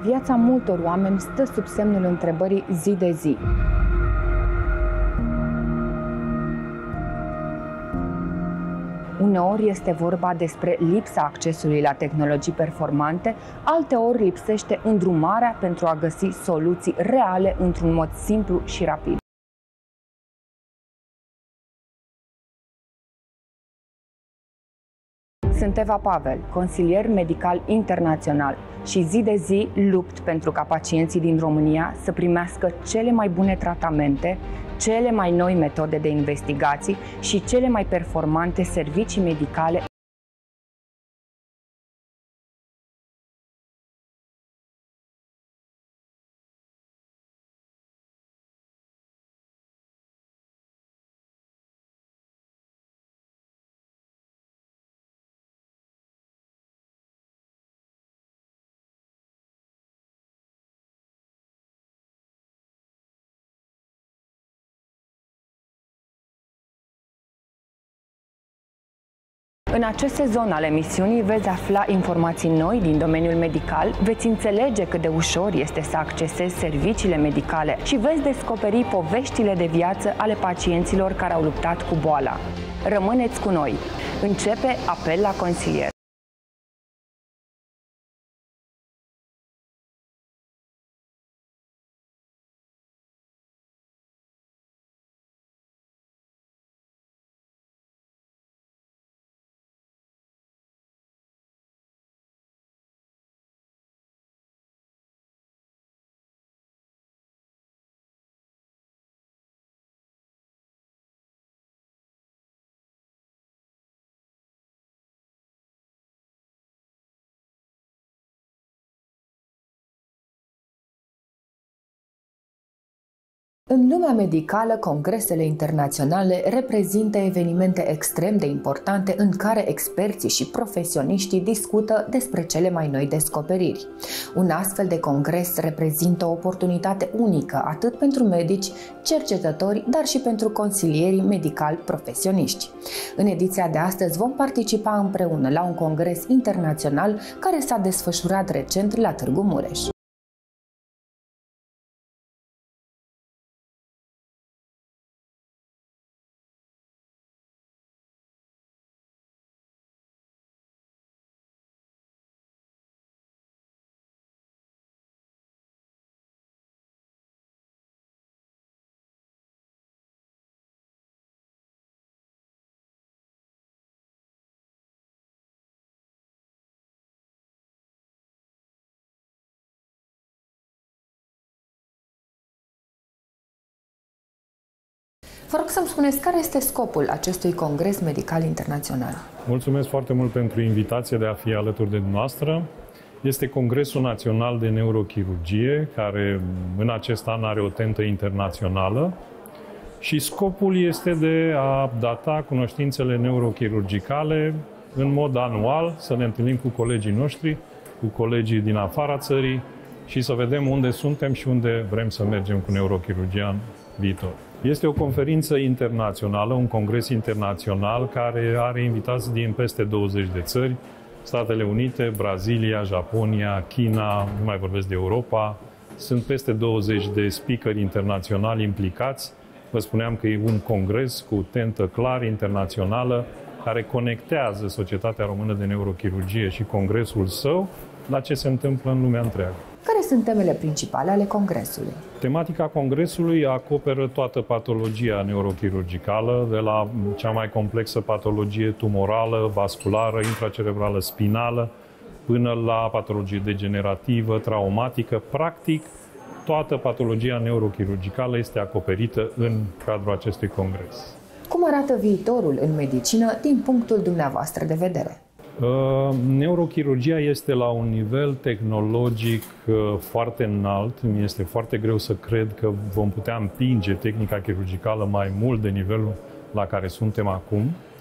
viața multor oameni stă sub semnul întrebării zi de zi. Uneori este vorba despre lipsa accesului la tehnologii performante, alteori lipsește îndrumarea pentru a găsi soluții reale într-un mod simplu și rapid. Sunt Eva Pavel, consilier medical internațional și zi de zi lupt pentru ca pacienții din România să primească cele mai bune tratamente, cele mai noi metode de investigații și cele mai performante servicii medicale. În acest sezon al emisiunii veți afla informații noi din domeniul medical, veți înțelege cât de ușor este să accesezi serviciile medicale și veți descoperi poveștile de viață ale pacienților care au luptat cu boala. Rămâneți cu noi! Începe Apel la consilier. În lumea medicală, congresele internaționale reprezintă evenimente extrem de importante în care experții și profesioniștii discută despre cele mai noi descoperiri. Un astfel de congres reprezintă o oportunitate unică atât pentru medici, cercetători, dar și pentru consilierii medicali profesioniști. În ediția de astăzi vom participa împreună la un congres internațional care s-a desfășurat recent la Târgu Mureș. Vă rog să-mi spuneți care este scopul acestui congres medical internațional. Mulțumesc foarte mult pentru invitația de a fi alături de dumneavoastră. Este Congresul Național de Neurochirurgie, care în acest an are o tentă internațională și scopul este de a data cunoștințele neurochirurgicale în mod anual, să ne întâlnim cu colegii noștri, cu colegii din afara țării și să vedem unde suntem și unde vrem să mergem cu neurochirurgia în viitor. Este o conferință internațională, un congres internațional care are invitați din peste 20 de țări, Statele Unite, Brazilia, Japonia, China, nu mai vorbesc de Europa. Sunt peste 20 de speakeri internaționali implicați. Vă spuneam că e un congres cu tentă clar internațională care conectează Societatea Română de Neurochirurgie și congresul său la ce se întâmplă în lumea întreagă. Care sunt temele principale ale congresului? Tematica congresului acoperă toată patologia neurochirurgicală, de la cea mai complexă patologie tumorală, vasculară, intracerebrală, spinală, până la patologie degenerativă, traumatică. Practic, toată patologia neurochirurgicală este acoperită în cadrul acestui congres. Cum arată viitorul în medicină din punctul dumneavoastră de vedere? Neurochirurgia este la un nivel tehnologic foarte înalt. Mi este foarte greu să cred că vom putea împinge tehnica chirurgicală mai mult de nivelul la care suntem acum.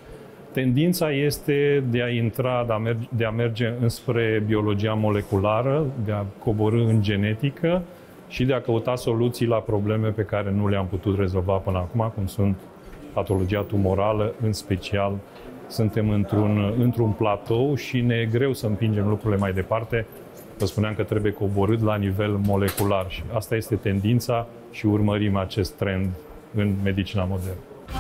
Tendința este de a intra, de a merge înspre biologia moleculară, de a coborî în genetică și de a căuta soluții la probleme pe care nu le-am putut rezolva până acum, cum sunt patologia tumorală, în special. Suntem într-un platou și ne e greu să împingem lucrurile mai departe Vă spuneam că trebuie coborât la nivel molecular și asta este tendința și urmărim acest trend în medicina modernă.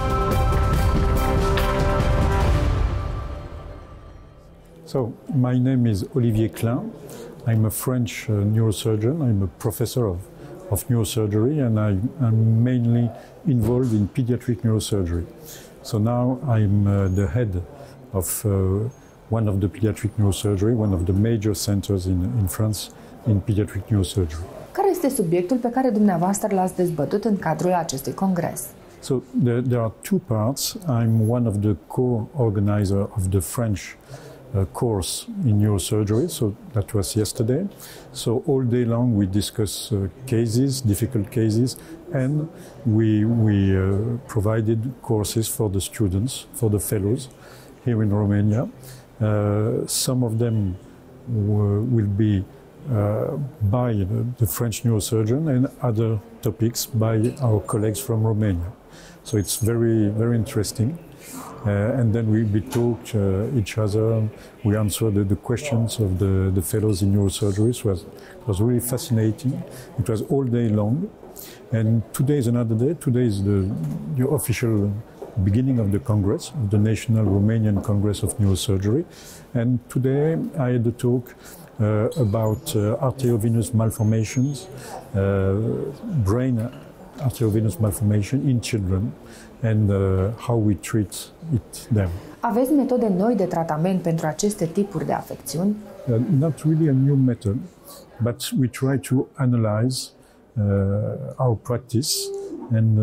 So, my name is Olivier Klein. I'm a French neurosurgeon. I'm a professor of neurosurgery, and I'm mainly involved in pediatric neurosurgery. So now I'm the head of one of the pediatric neurosurgery, one of the major centers in France in pediatric neurosurgery. Care este subiectul pe care dumneavoastră l-ați dezbătut în cadrul acestui congres? So there are two parts. I'm one of the co-organizer of the French course in neurosurgery, so that was yesterday. So all day long we discuss cases, difficult cases, and we provided courses for the students, for the fellows here in Romania. Some of them will be by the French neurosurgeon and other topics by our colleagues from Romania. So it's very, very interesting. And then we talked each other, we answered the questions of the fellows in neurosurgery. So it was really fascinating. It was all day long. And today is another day. Today is the official beginning of the Congress, of the National Romanian Congress of Neurosurgery. And today I had a talk about arteriovenous malformations, brain arteriovenous malformation in children, and how we treat them. Aveți metode noi de tratament pentru aceste tipuri de afecțiuni? Not really a new method, but we try to analyze our practice, and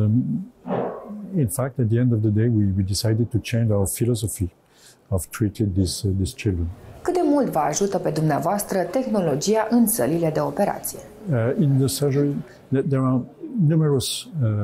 in fact, at the end of the day, we decided to change our philosophy of treating these children. Cât de mult vă ajută pe dumneavoastră tehnologia în sălile de operație? In the surgery, there are numerous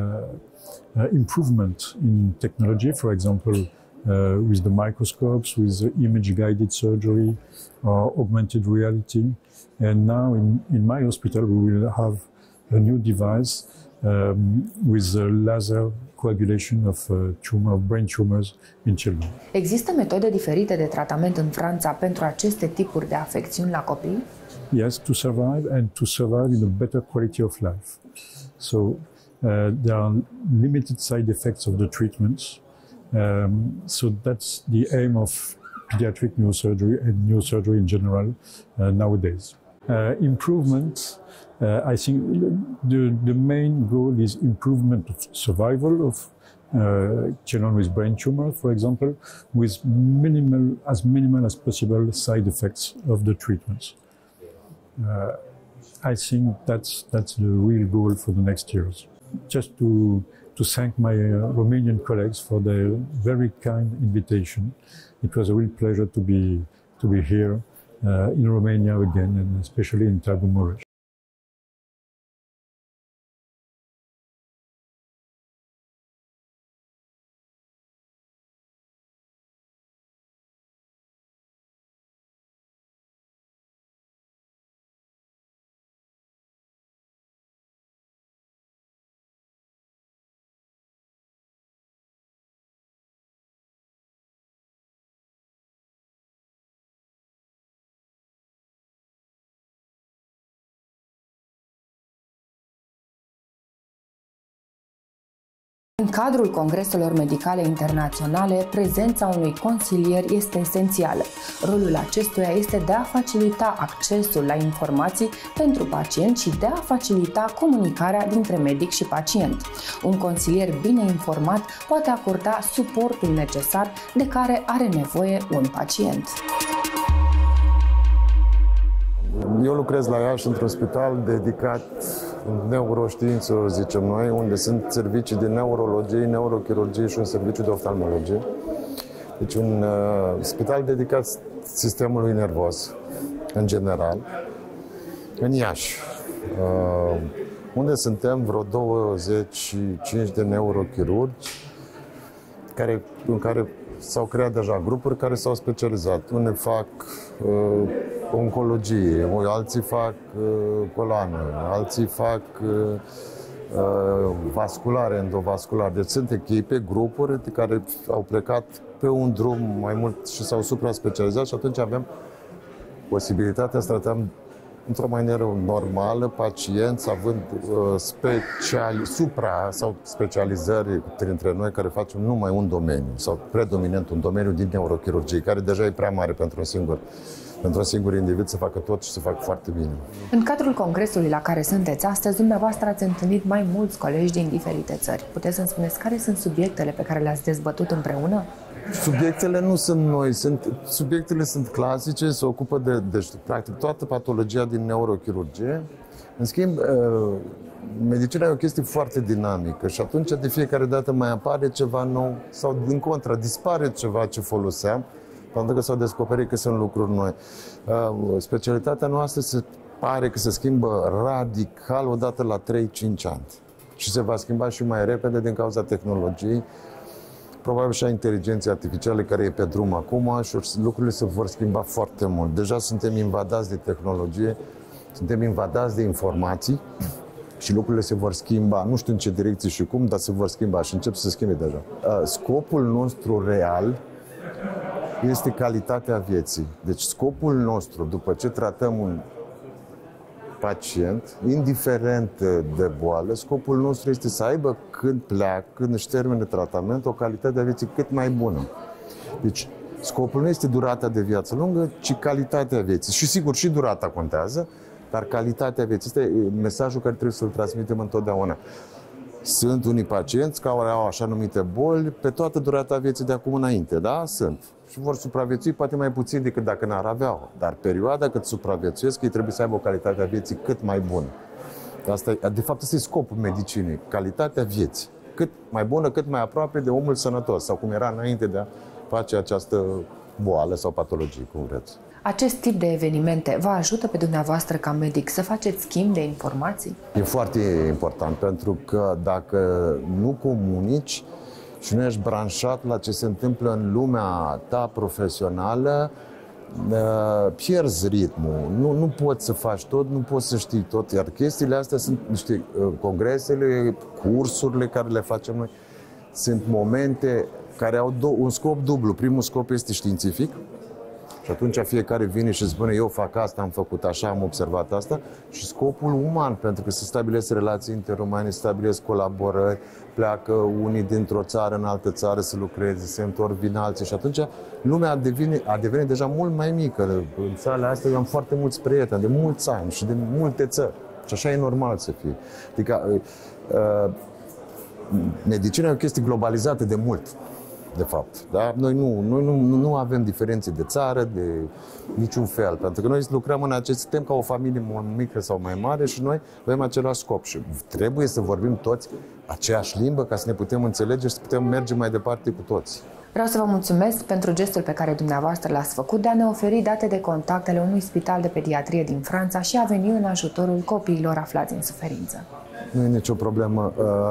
improvements in technology, for example, with the microscopes, with image-guided surgery, augmented reality. And now in my hospital, we will have a new device with laser coagulation of brain tumors in children. Există metode diferite de tratament în Franța pentru aceste tipuri de afecțiuni la copii? Yes, to survive and to survive in a better quality of life. So there are limited side effects of the treatments. So that's the aim of pediatric neurosurgery and neurosurgery in general nowadays. Improvement, I think the main goal is improvement of survival of children with brain tumor, for example, with minimal as possible side effects of the treatments. I think that's the real goal for the next years. Just to thank my Romanian colleagues for their very kind invitation. It was a real pleasure to be here in Romania again, and especially in Târgu Mureș. În cadrul congreselor medicale internaționale, prezența unui consilier este esențială. Rolul acestuia este de a facilita accesul la informații pentru pacient și de a facilita comunicarea dintre medic și pacient. Un consilier bine informat poate acorda suportul necesar de care are nevoie un pacient. Eu lucrez la Iași într-un spital dedicat neuroștiințelor, zicem noi, unde sunt servicii de neurologie, neurochirurgie și un serviciu de oftalmologie. Deci un spital dedicat sistemului nervos, în general, în Iași, unde suntem vreo 25 de neurochirurgi, în care s-au creat deja grupuri care s-au specializat. Unii fac oncologie, alții fac coloană, alții fac vasculare, endovascular. Deci sunt echipe, grupuri care au plecat pe un drum mai mult și s-au supra-specializat și atunci avem posibilitatea să tratăm într-o manieră normală, pacienți având supra sau specializări dintre noi care facem numai un domeniu sau predominant un domeniu din neurochirurgie, care deja e prea mare pentru un singur individ să facă tot și să facă foarte bine. În cadrul congresului la care sunteți astăzi, dumneavoastră ați întâlnit mai mulți colegi din diferite țări. Puteți să-mi spuneți care sunt subiectele pe care le-ați dezbătut împreună? Subiectele nu sunt noi, subiectele sunt clasice, se ocupă de practic toată patologia din neurochirurgie. În schimb, medicina e o chestie foarte dinamică și atunci de fiecare dată mai apare ceva nou sau din contră, dispare ceva ce foloseam, pentru că s-au descoperit că sunt lucruri noi. Specialitatea noastră se pare că se schimbă radical odată la 3-5 ani și se va schimba și mai repede din cauza tehnologiei. Probabil și a inteligenței artificiale care e pe drum acum și lucrurile se vor schimba foarte mult. Deja suntem invadați de tehnologie, suntem invadați de informații și lucrurile se vor schimba, nu știu în ce direcție și cum, dar se vor schimba și încep să se schimbe deja. Scopul nostru real este calitatea vieții. Deci scopul nostru, după ce tratăm un pacient, indiferent de boală, scopul nostru este să aibă când pleacă, când își termină tratament, o calitate a vieții cât mai bună. Deci, scopul nu este durata de viață lungă, ci calitatea vieții. Și sigur, și durata contează, dar calitatea vieții. Este mesajul care trebuie să-l transmitem întotdeauna. Sunt unii pacienți care au așa numite boli pe toată durata vieții de acum înainte, da? Sunt. Și vor supraviețui poate mai puțin decât dacă n-ar avea. Dar perioada cât supraviețuiesc, ei trebuie să aibă o calitate a vieții cât mai bună. De fapt, ăsta e scopul medicinei, calitatea vieții. Cât mai bună, cât mai aproape de omul sănătos, sau cum era înainte de a face această boală sau patologie, cum vreți. Acest tip de evenimente vă ajută pe dumneavoastră ca medic să faceți schimb de informații? E foarte important, pentru că dacă nu comunici și nu ești branșat la ce se întâmplă în lumea ta profesională, pierzi ritmul. Nu poți să faci tot, nu poți să știi tot. Iar chestiile astea sunt niște congresele, cursurile care le facem noi, sunt momente care au un scop dublu. Primul scop este științific. Și atunci fiecare vine și spune, eu fac asta, am făcut așa, am observat asta. Și scopul uman, pentru că se stabilesc relații interumane, se stabilesc colaborări, pleacă unii dintr-o țară în altă țară să lucreze, se întorc, vin alții. Și atunci lumea a devenit deja mult mai mică. În țara astea eu am foarte mulți prieteni, de mulți ani și de multe țări. Și așa e normal să fie. Adică medicina e o chestie globalizată de mult. De fapt, da? Noi nu avem diferențe de țară, de niciun fel, pentru că noi lucrăm în acest sistem ca o familie mai mică sau mai mare și noi avem același scop și trebuie să vorbim toți aceeași limbă ca să ne putem înțelege și să putem merge mai departe cu toți. Vreau să vă mulțumesc pentru gestul pe care dumneavoastră l-ați făcut de a ne oferi date de contact ale unui spital de pediatrie din Franța și a veni în ajutorul copiilor aflați în suferință. Nu e nicio problemă.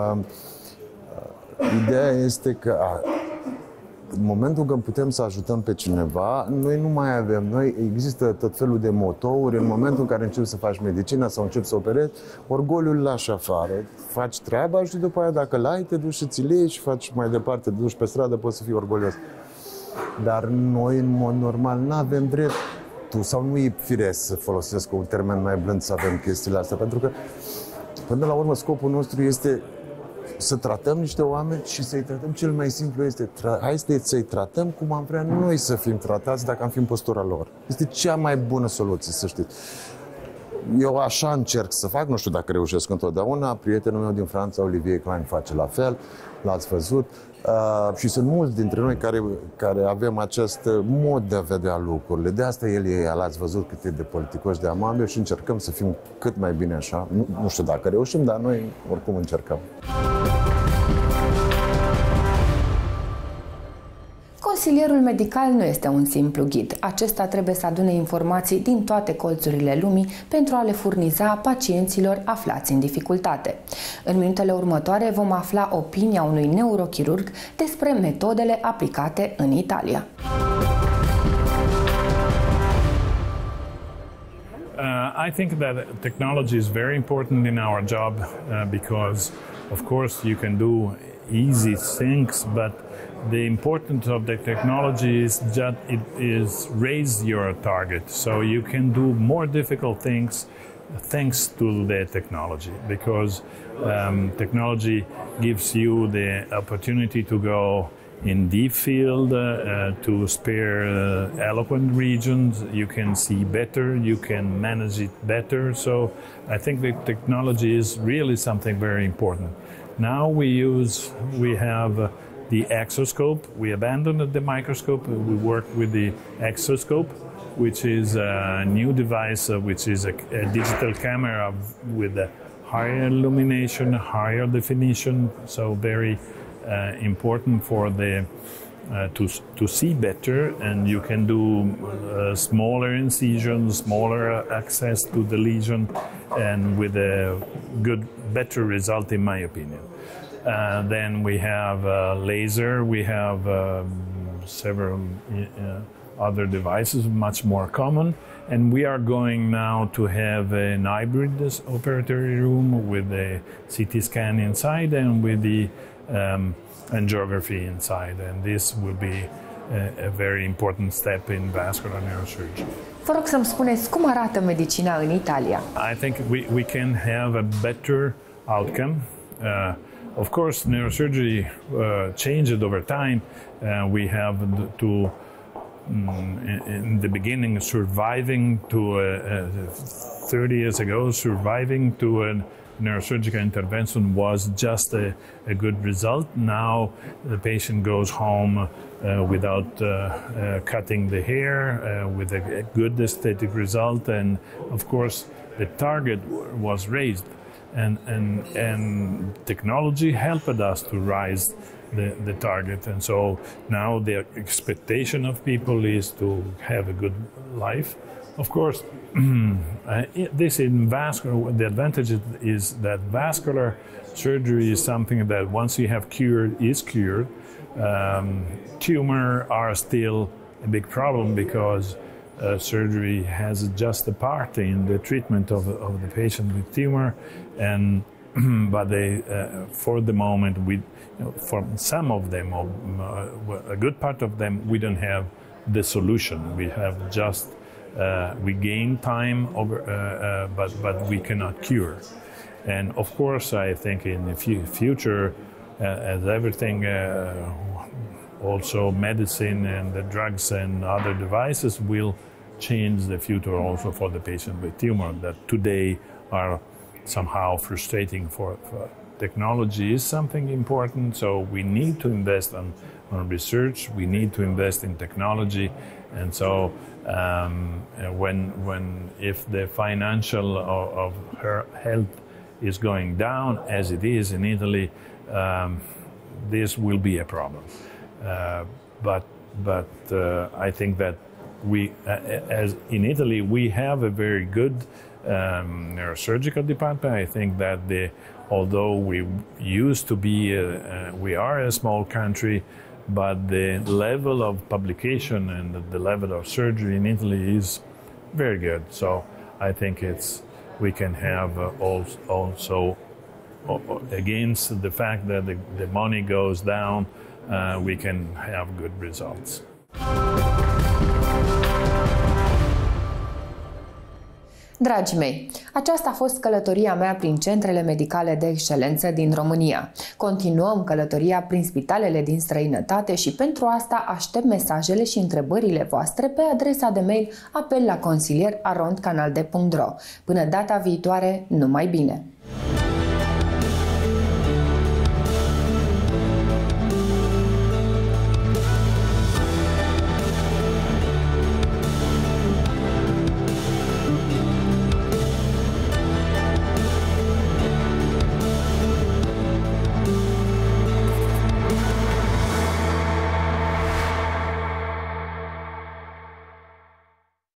Ideea este că în momentul când putem să ajutăm pe cineva, noi nu mai avem. Există tot felul de motouri. În momentul în care începi să faci medicina sau începi să operezi, orgoliul îl lași afară. Faci treaba și după aia, dacă l-ai, te duci și ți-l iei și faci mai departe, te duci pe stradă, poți să fii orgolios. Dar noi, în mod normal, nu avem dreptul, sau nu e firesc să folosesc un termen mai blând să avem chestiile astea, pentru că, până la urmă, scopul nostru este să tratăm niște oameni și să-i tratăm cel mai simplu este hai să-i tratăm cum am vrea noi să fim tratați dacă am fi în postura lor. Este cea mai bună soluție, să știți. Eu așa încerc să fac, nu știu dacă reușesc întotdeauna. Prietenul meu din Franța, Olivier Klein, face la fel, l-ați văzut. Și sunt mulți dintre noi care avem acest mod de a vedea lucrurile. De asta l-ați văzut cât e de politicoși, de amabil și încercăm să fim cât mai bine așa. Nu știu dacă reușim, dar noi oricum încercăm. Consilierul medical nu este un simplu ghid. Acesta trebuie să adune informații din toate colțurile lumii pentru a le furniza pacienților aflați în dificultate. În minutele următoare vom afla opinia unui neurochirurg despre metodele aplicate în Italia. I think that technology is very important in our job because, of course, you can do easy things, but the importance of the technology is that it is raise your target, so you can do more difficult things thanks to the technology, because technology gives you the opportunity to go in deep field, to spare eloquent regions. You can see better, you can manage it better. So I think the technology is really something very important. Now we have the exoscope. We abandoned the microscope. We work with the exoscope, which is a new device, which is a digital camera with a higher illumination, higher definition, so very important for the to see better, and you can do smaller incisions, smaller access to the lesion, and with a better result, in my opinion. Then we have laser. We have several other devices, much more common, and we are going now to have an hybrid operatory room with a CT scan inside and with the angiography inside, and this will be a very important step in vascular neurosurgery. Vă rog să-mi spuneți cum arată medicina în Italia. I think we can have a better outcome. Of course, neurosurgery changed over time. We have to in the beginning, surviving to 30 years ago, surviving to a neurosurgical intervention was just a good result. Now the patient goes home without cutting the hair, with a good aesthetic result, and of course the target was raised, and technology helped us to rise the target, and so now the expectation of people is to have a good life. Of course, this in vascular, the advantage is that vascular surgery is something that once you have cured, is cured. Tumor are still a big problem because surgery has just a part in the treatment of the patient with tumor, and but they, for the moment, for some of them, a good part of them, we don't have the solution. We have just we gain time over, but we cannot cure. And of course, I think in the future, as everything, also medicine and the drugs and other devices will change the future also for the patient with tumor that today are somehow frustrating. For technology is something important, so we need to invest on research, we need to invest in technology, and so if the financial of her health is going down as it is in Italy, this will be a problem. But I think that we, as in Italy, we have a very good neurosurgical department. I think that although we used to be, we are a small country, but the level of publication and the level of surgery in Italy is very good. So I think we can have also against the fact that the money goes down, we can have good results. Dragii mei, aceasta a fost călătoria mea prin centrele medicale de excelență din România. Continuăm călătoria prin spitalele din străinătate și pentru asta aștept mesajele și întrebările voastre pe adresa de mail apel-la-consilier@rondcanalde.ro. Până data viitoare, numai bine!